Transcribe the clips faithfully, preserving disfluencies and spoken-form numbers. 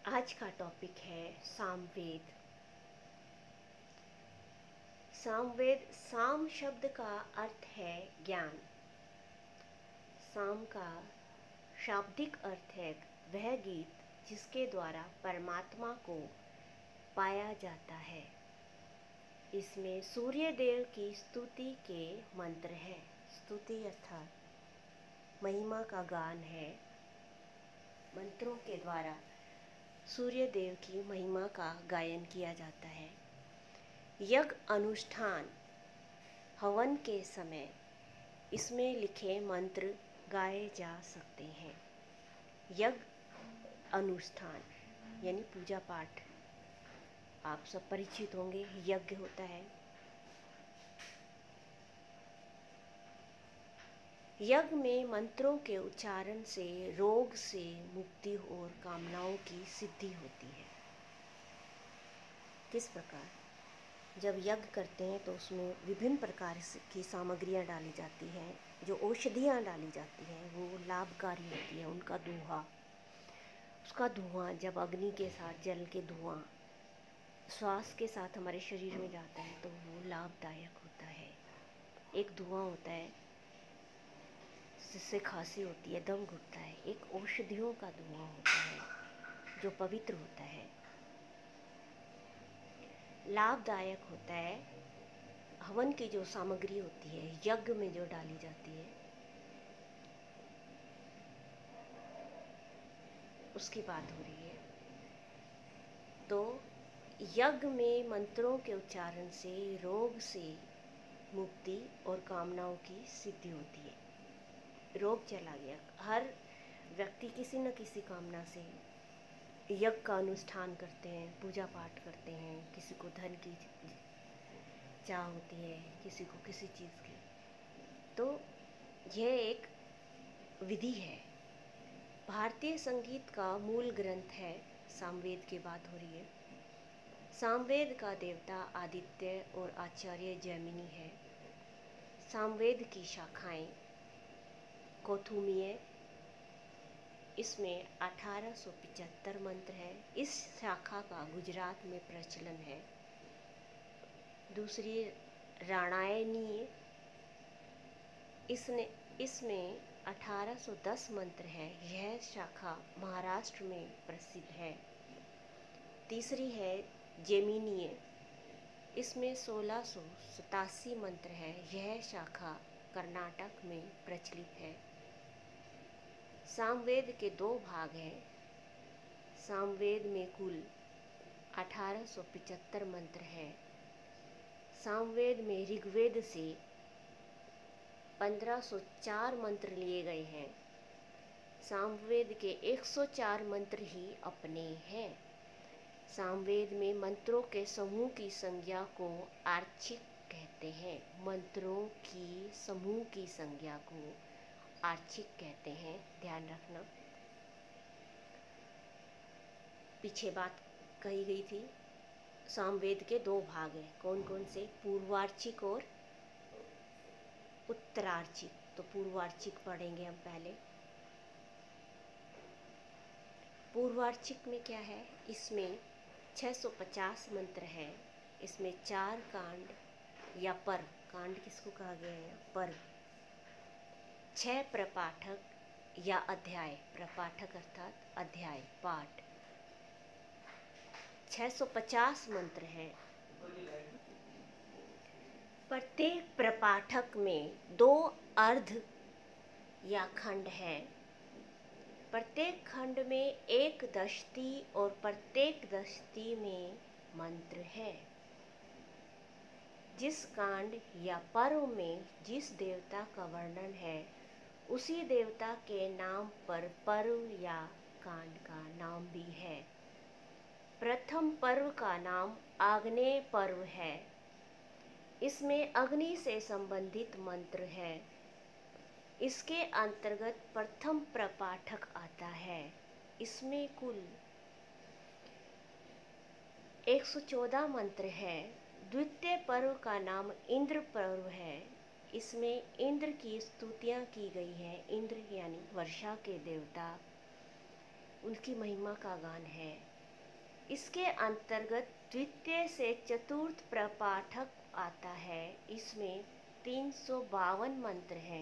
आज का टॉपिक है सामवेद। सामवेद, साम शब्द का अर्थ है ज्ञान। साम का शाब्दिक अर्थ है वह गीत जिसके द्वारा परमात्मा को पाया जाता है। इसमें सूर्य देव की स्तुति के मंत्र है। स्तुति अर्थात महिमा का गान है। मंत्रों के द्वारा सूर्य देव की महिमा का गायन किया जाता है। यज्ञ अनुष्ठान हवन के समय इसमें लिखे मंत्र गाए जा सकते हैं। यज्ञ अनुष्ठान यानी पूजा पाठ, आप सब परिचित होंगे। यज्ञ होता है। यज्ञ में मंत्रों के उच्चारण से रोग से मुक्ति और कामनाओं की सिद्धि होती है। किस प्रकार? जब यज्ञ करते हैं तो उसमें विभिन्न प्रकार की सामग्रियां डाली जाती हैं। जो औषधियां डाली जाती हैं वो लाभकारी होती है। उनका धुआं उसका धुआं जब अग्नि के साथ, जल के धुआं श्वास के साथ हमारे शरीर में जाता है तो वो लाभदायक होता है। एक धुआं होता है जिससे खांसी होती है, दम घुटता है। एक औषधियों का धुआं होता है जो पवित्र होता है, लाभदायक होता है। हवन की जो सामग्री होती है, यज्ञ में जो डाली जाती है, उसकी बात हो रही है। तो यज्ञ में मंत्रों के उच्चारण से रोग से मुक्ति और कामनाओं की सिद्धि होती है। रोग चला गया। हर व्यक्ति किसी न किसी कामना से यज्ञ का अनुष्ठान करते हैं, पूजा पाठ करते हैं। किसी को धन की चाह होती है, किसी को किसी चीज़ की। तो यह एक विधि है। भारतीय संगीत का मूल ग्रंथ है। सामवेद की बात हो रही है। सामवेद का देवता आदित्य और आचार्य जैमिनी है। सामवेद की शाखाएं कौथुमीय, इसमें अठारह सौ पचहत्तर मंत्र है। इस शाखा का गुजरात में प्रचलन है। दूसरी राणायणीय, इसने इसमें अठारह सौ दस मंत्र है। यह शाखा महाराष्ट्र में प्रसिद्ध है। तीसरी है जैमिनीय, इसमें सोलह सौ सतासी मंत्र है। यह शाखा कर्नाटक में प्रचलित है। सामवेद के दो भाग हैं। सामवेद में कुल अठारह सौ पचहत्तर मंत्र हैं। सामवेद में ऋग्वेद से पंद्रह सौ चार मंत्र लिए गए हैं। सामवेद के एक सौ चार मंत्र ही अपने हैं। सामवेद में मंत्रों के समूह की संज्ञा को आर्चिक कहते हैं। मंत्रों की समूह की संज्ञा को आर्चिक कहते हैं। ध्यान रखना, पीछे बात कही गई थी। सामवेद के दो भाग हैं। कौन कौन से? पूर्वार्चिक और उत्तरार्चिक। तो पूर्वार्चिक पढ़ेंगे हम पहले। पूर्वार्चिक में क्या है? इसमें छह सौ पचास मंत्र हैं। इसमें चार कांड या पर्व, कांड किसको कहा गया है? पर्व। छह प्रपाठक या अध्याय, प्रपाठक अर्थात अध्याय, पाठ। छह सौ पचास मंत्र हैं। प्रत्येक प्रपाठक में दो अर्ध या खंड है। प्रत्येक खंड में एक दशती और प्रत्येक दशती में मंत्र है। जिस कांड या पर्व में जिस देवता का वर्णन है उसी देवता के नाम पर पर्व या कांड का नाम भी है। प्रथम पर्व का नाम आग्नेय पर्व है। इसमें अग्नि से संबंधित मंत्र है। इसके अंतर्गत प्रथम प्रपाठक आता है। इसमें कुल एक सौ चौदह मंत्र है। द्वितीय पर्व का नाम इंद्र पर्व है। इसमें इंद्र की स्तुतियां की गई हैं। इंद्र यानी वर्षा के देवता, उनकी महिमा का गान है। इसके अंतर्गत द्वितीय से चतुर्थ प्रपाठक आता है। इसमें तीन सौ बावन मंत्र हैं।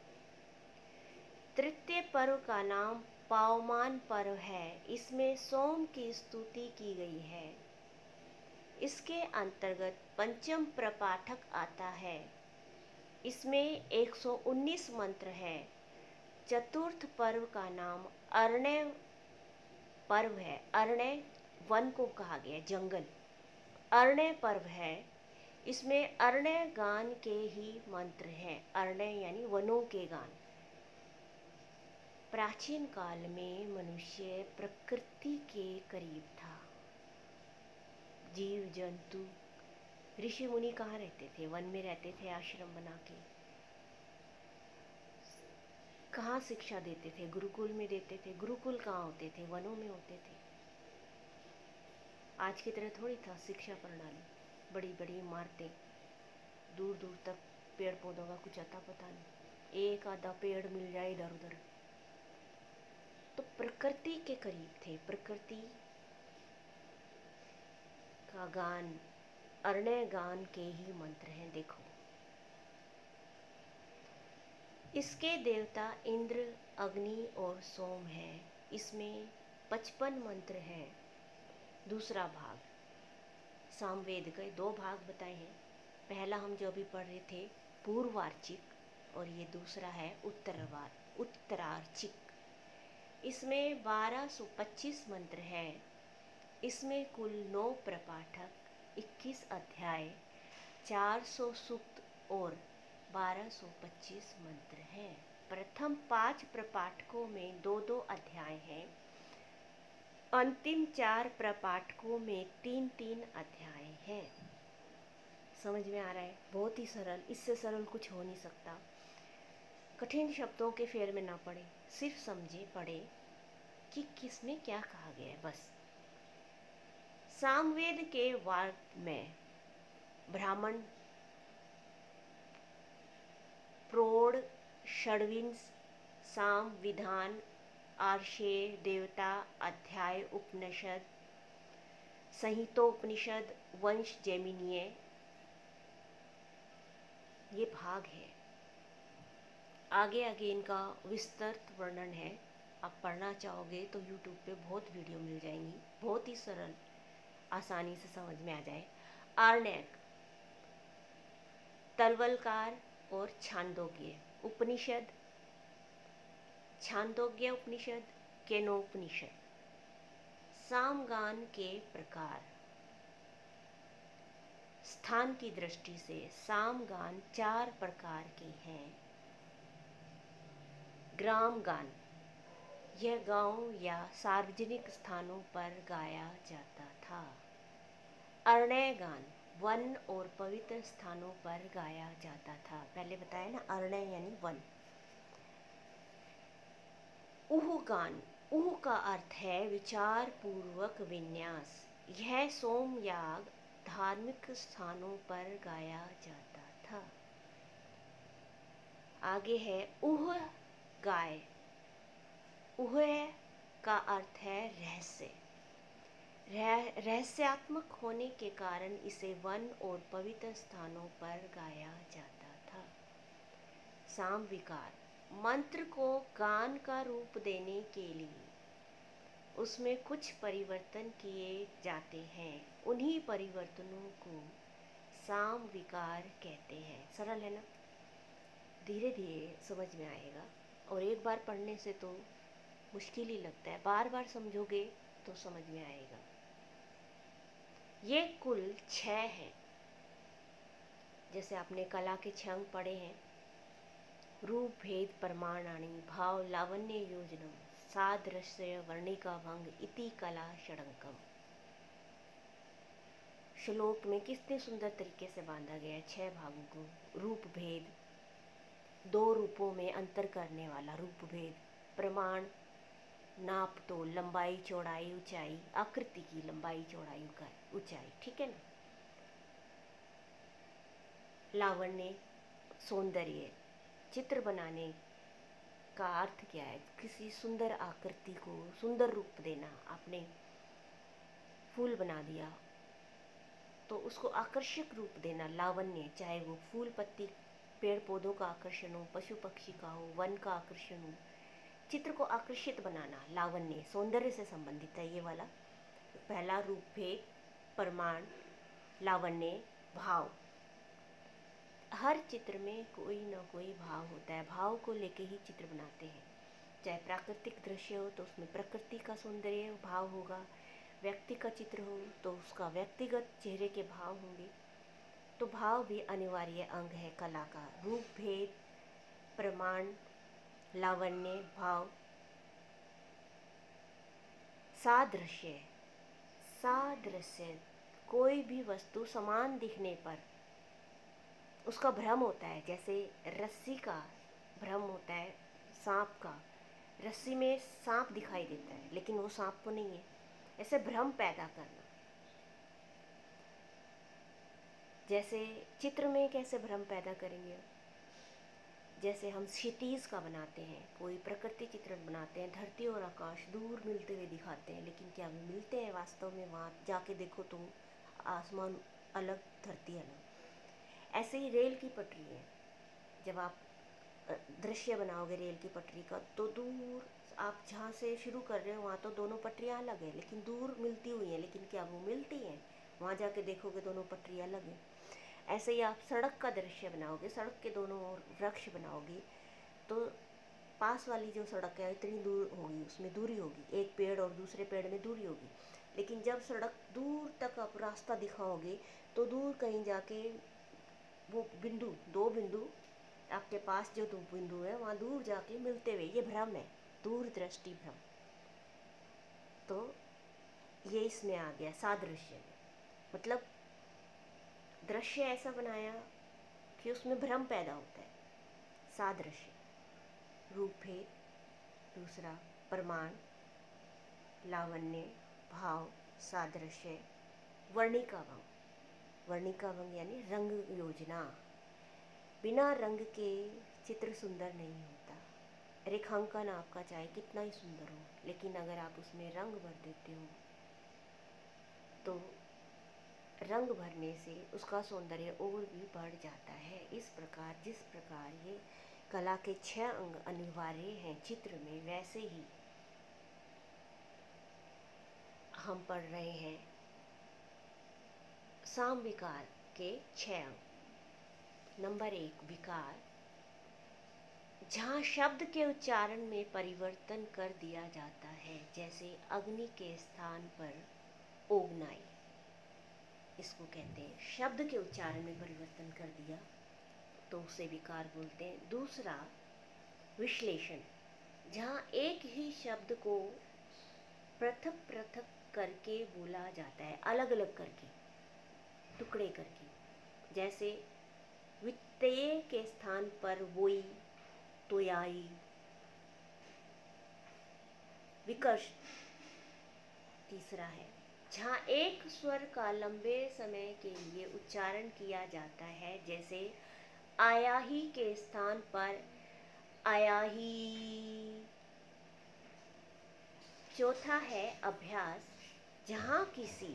तृतीय पर्व का नाम पावमान पर्व है। इसमें सोम की स्तुति की गई है। इसके अंतर्गत पंचम प्रपाठक आता है। इसमें एक सौ उन्नीस मंत्र है। चतुर्थ पर्व का नाम अरण्य पर्व है। अरण्य वन को कहा गया, जंगल। अरण्य पर्व है। इसमें अरण्य गान के ही मंत्र हैं। अरण्य यानी वनों के गान। प्राचीन काल में मनुष्य प्रकृति के करीब था। जीव जंतु, ऋषि मुनि कहाँ रहते थे? वन में रहते थे, आश्रम बना के। कहाँ शिक्षा देते थे? गुरुकुल में देते थे। गुरुकुल कहाँ होते थे? वनों में होते थे। आज की तरह थोड़ी था शिक्षा प्रणाली, बड़ी बड़ी इमारतें, दूर दूर तक पेड़ पौधों का कुछ अता पता नहीं, एक आधा पेड़ मिल जाए इधर उधर। तो प्रकृति के करीब थे। प्रकृति का गान, अरण्य गान के ही मंत्र हैं। देखो, इसके देवता इंद्र, अग्नि और सोम है। इसमें पचपन मंत्र हैं। दूसरा भाग, सामवेद के दो भाग बताए हैं। पहला हम जो अभी पढ़ रहे थे पूर्वार्चिक, और ये दूसरा है उत्तरवार उत्तरार्चिक। इसमें बारह सौ पच्चीस मंत्र हैं। इसमें कुल नौ प्रपाठक, इक्कीस अध्याय, चार सौ सूक्त और बारह सौ पच्चीस मंत्र हैं। प्रथम पांच प्रपाठकों में दो दो अध्याय हैं। अंतिम चार प्रपाठकों में तीन तीन अध्याय हैं। समझ में आ रहा है? बहुत ही सरल, इससे सरल कुछ हो नहीं सकता। कठिन शब्दों के फेर में ना पड़े, सिर्फ समझे पढ़े कि किसमें क्या कहा गया है, बस। सामवेद के वार्ग में ब्राह्मण, प्रौढ़, षड्विंश, साम, विधान, आर्षेय, देवता, अध्याय, उपनिषद, संहितोपनिषद, वंश, जैमिनीय, ये भाग है। आगे आगे इनका विस्तृत वर्णन है। आप पढ़ना चाहोगे तो यूट्यूब पे बहुत वीडियो मिल जाएंगी, बहुत ही सरल, आसानी से समझ में आ जाए। आर्ण्यक, तलवलकार और छांदोग्य उपनिषद, छांदोग्य उपनिषद, केनोपनिषद। सामगान के प्रकार, स्थान की दृष्टि से सामगान चार प्रकार के हैं। ग्राम गान, यह गांव या सार्वजनिक स्थानों पर गाया जाता था। अरण्य गान, वन और पवित्र स्थानों पर गाया जाता था। पहले बताया ना, अरण्य यानी वन। उह गान, उह का अर्थ है विचार पूर्वक विन्यास। यह सोमयाग धार्मिक स्थानों पर गाया जाता था। आगे है उह गाय। उह का अर्थ है रहस्य। रह, रहस्यात्मक होने के कारण इसे वन और पवित्र स्थानों पर गाया जाता था। साम विकार, मंत्र को गान का रूप देने के लिए उसमें कुछ परिवर्तन किए जाते हैं। उन्हीं परिवर्तनों को साम विकार कहते हैं। सरल है ना? धीरे धीरे समझ में आएगा, और एक बार पढ़ने से तो मुश्किल ही लगता है, बार बार समझोगे तो समझ में आएगा। ये कुल छह हैं। जैसे आपने कला के छह अंग पढ़े हैं, रूप, भेद, प्रमाणानि, भाव, लावण्य, योजनम, सादृश्य, वर्णिका, भंग, इति कला षडंकम। श्लोक में कितने सुंदर तरीके से बांधा गया है छह भागों को। रूप भेद, दो रूपों में अंतर करने वाला रूप भेद। प्रमाण, नाप तो, लंबाई, चौड़ाई, ऊंचाई, आकृति की लंबाई, चौड़ाई, ऊंचाई, ठीक है ना। लावण्य, सौंदर्य, चित्र बनाने का अर्थ क्या है? किसी सुंदर आकृति को सुंदर रूप देना। आपने फूल बना दिया, तो उसको आकर्षक रूप देना, लावण्य, चाहे वो फूल पत्ती पेड़ पौधों का आकर्षण हो, पशु पक्षी का हो, वन का आकर्षण हो, चित्र को आकर्षित बनाना, लावण्य, सौंदर्य से संबंधित है ये वाला। पहला रूप भेद, प्रमाण, लावण्य, भाव। हर चित्र में कोई ना कोई भाव होता है, भाव को लेके ही चित्र बनाते हैं। चाहे प्राकृतिक दृश्य हो तो उसमें प्रकृति का सौंदर्य भाव होगा, व्यक्ति का चित्र हो तो उसका व्यक्तिगत चेहरे के भाव होंगे। तो भाव भी अनिवार्य अंग है कला का। रूप भेद, प्रमाण, लावण्य, भाव। सादृश्य, सादृश्य, कोई भी वस्तु समान दिखने पर उसका भ्रम होता है। जैसे रस्सी का भ्रम होता है, सांप का, रस्सी में सांप दिखाई देता है लेकिन वो सांप तो नहीं है। ऐसे भ्रम पैदा करना। जैसे चित्र में कैसे भ्रम पैदा करेंगे, जैसे हम क्षितिज का बनाते हैं, कोई प्रकृति चित्र बनाते हैं, धरती और आकाश दूर मिलते हुए दिखाते हैं, लेकिन क्या वो मिलते हैं वास्तव में? वहाँ जाके देखो तो आसमान अलग, धरती अलग। ऐसे ही रेल की पटरी है, जब आप दृश्य बनाओगे रेल की पटरी का तो दूर आप जहाँ से शुरू कर रहे हो वहाँ तो दोनों पटरियाँ अलग है लेकिन दूर मिलती हुई हैं, लेकिन क्या वो मिलती हैं? वहाँ जाके देखोगे दोनों पटरियाँ अलग हैं। ऐसे ही आप सड़क का दृश्य बनाओगे, सड़क के दोनों ओर वृक्ष बनाओगे तो पास वाली जो सड़क है इतनी दूर होगी, उसमें दूरी होगी, एक पेड़ और दूसरे पेड़ में दूरी होगी। लेकिन जब सड़क दूर तक आप रास्ता दिखाओगे तो दूर कहीं जाके वो बिंदु, दो बिंदु आपके पास जो दो बिंदु है वहाँ दूर जाके मिलते हुए, ये भ्रम है, दूर दृष्टि भ्रम। तो ये इसमें आ गया सादृश्य में, मतलब दृश्य ऐसा बनाया कि उसमें भ्रम पैदा होता है। सादृश्य, रूप भेद, दूसरा प्रमाण, लावण्य, भाव, सादृश्य। वर्णिका भंग, वर्णिका भंग यानी रंग योजना। बिना रंग के चित्र सुंदर नहीं होता। रेखांकन आपका चाहे कितना ही सुंदर हो, लेकिन अगर आप उसमें रंग भर देते हो तो रंग भरने से उसका सौंदर्य और भी बढ़ जाता है। इस प्रकार जिस प्रकार ये कला के छह अंग अनिवार्य हैं चित्र में, वैसे ही हम पढ़ रहे हैं साम विकार के छह अंग। नंबर एक, विकार, जहाँ शब्द के उच्चारण में परिवर्तन कर दिया जाता है, जैसे अग्नि के स्थान पर ओगनाई, इसको कहते हैं शब्द के उच्चारण में परिवर्तन कर दिया तो उसे विकार बोलते हैं। दूसरा, विश्लेषण, जहाँ एक ही शब्द को पृथक पृथक करके बोला जाता है, अलग अलग करके, टुकड़े करके, जैसे वित्तय के स्थान पर वोई, तोयाई, विकर्ष। तीसरा है, जहाँ एक स्वर का लंबे समय के लिए उच्चारण किया जाता है, जैसे आयाही के स्थान पर आयाही। चौथा है अभ्यास, जहाँ किसी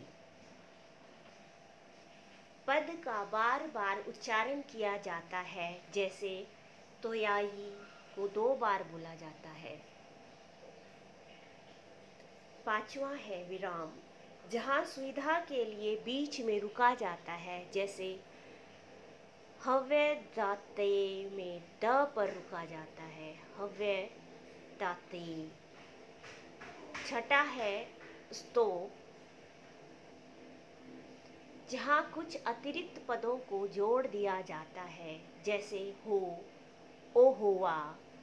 पद का बार बार उच्चारण किया जाता है, जैसे तोयाई को दो बार बोला जाता है। पांचवा है विराम, जहाँ सुविधा के लिए बीच में रुका जाता है, जैसे हव्य दाते में द पर रुका जाता है, हव्य दाते। छठा है स्तोप, जहाँ कुछ अतिरिक्त पदों को जोड़ दिया जाता है, जैसे हो, ओ होवा,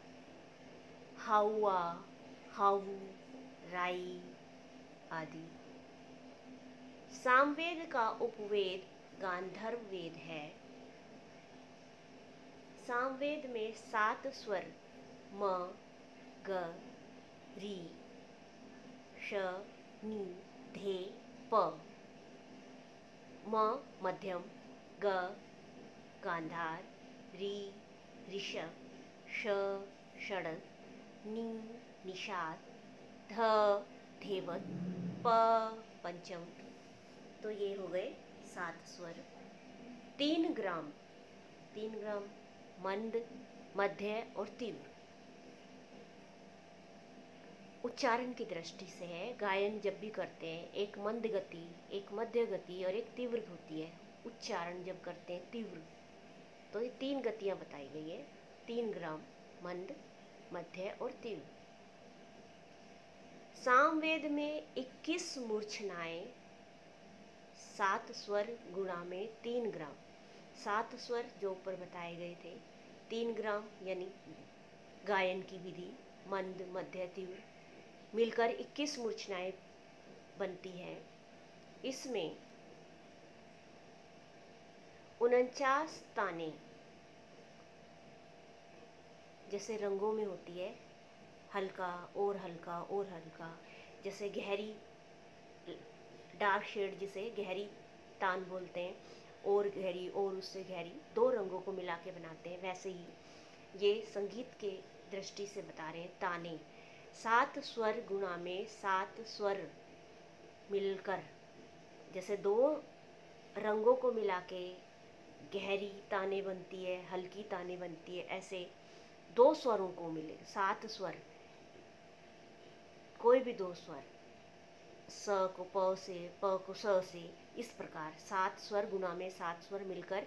हाउआ, हाउ, राई आदि। सामवेद का उपवेद गांधर्व वेद है। सामवेद में सात स्वर म, ग, री, श, नी, धे, प। म मध्यम, ग गांधार, री ऋषभ, श षडंग, नी निषाद, ध धेवत, प पंचम। तो ये हो गए सात स्वर। तीन ग्राम, तीन ग्राम मंद, मध्य और तीव्र। उच्चारण की दृष्टि से है, गायन जब भी करते हैं एक मंद गति, एक मध्य गति और एक तीव्र होती है। उच्चारण जब करते हैं तीव्र, तो ये तीन गतियां बताई गई है, तीन ग्राम, मंद, मध्य और तीव्र। सामवेद में इक्कीस मूर्छनाएं, सात स्वर गुणा में तीन ग्राम। सात स्वर जो ऊपर बताए गए थे, तीन ग्राम यानी गायन की विधि, मंद, मध्य, तीव्र, मिलकर इक्कीस मूर्छनाएं बनती है। इसमें उनचास ताने जैसे रंगों में होती है, हल्का और हल्का और हल्का, जैसे गहरी डार्क शेड जिसे गहरी तान बोलते हैं, और गहरी और उससे गहरी, दो रंगों को मिला के बनाते हैं। वैसे ही ये संगीत के दृष्टि से बता रहे हैं ताने। सात स्वर गुणा में सात स्वर मिलकर, जैसे दो रंगों को मिला के गहरी ताने बनती है, हल्की ताने बनती है, ऐसे दो स्वरों को मिले सात स्वर, कोई भी दो स्वर, स को प से, प को स से, इस प्रकार सात स्वर गुणा में सात स्वर मिलकर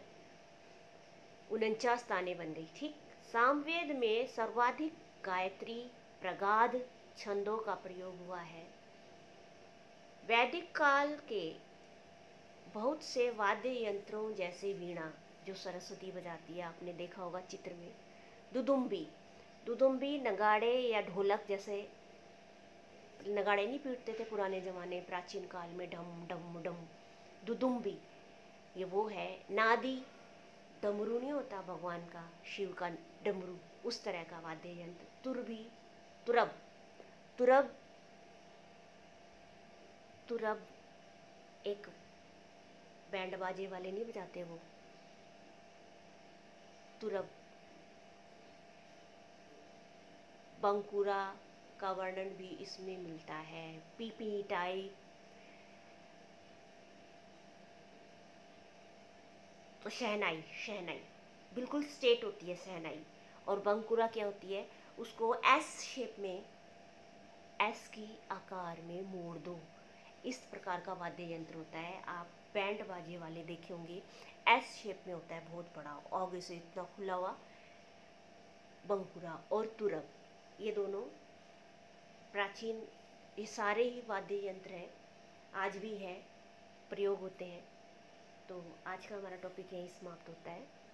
उनचास ताने बन गई। ठीक, सामवेद में सर्वाधिक गायत्री प्रगाध छंदों का प्रयोग हुआ है। वैदिक काल के बहुत से वाद्य यंत्रों जैसे वीणा, जो सरस्वती बजाती है, आपने देखा होगा चित्र में, दुदुम्बी, दुदुम्बी नगाड़े या ढोलक जैसे, नगाड़े नहीं पीटते थे पुराने ज़माने प्राचीन काल में, डम डम डम, दुदुम्बी ये वो है। नादी, डमरू नहीं होता भगवान का, शिव का डमरू, उस तरह का वाद्य यंत्र। तुरबी, तुरब, तुरब, तुरब एक बैंड बाजे वाले नहीं बजाते वो, तुरब। बंकुरा का वर्णन भी इसमें मिलता है। पीपी टाइप, तो शहनाई, शहनाई बिल्कुल स्ट्रेट होती है शहनाई। और बंकुरा क्या होती है, उसको एस शेप में, एस की आकार में मोड़ दो, इस प्रकार का वाद्य यंत्र होता है। आप बैंड बाजे वाले देखे होंगे, एस शेप में होता है, बहुत बड़ा, आगे से इतना खुला हुआ। बंकुरा और तुरब, ये दोनों प्राचीन, ये सारे ही वाद्य यंत्र हैं, आज भी है, प्रयोग होते हैं। तो आज का हमारा टॉपिक यहीं समाप्त होता है।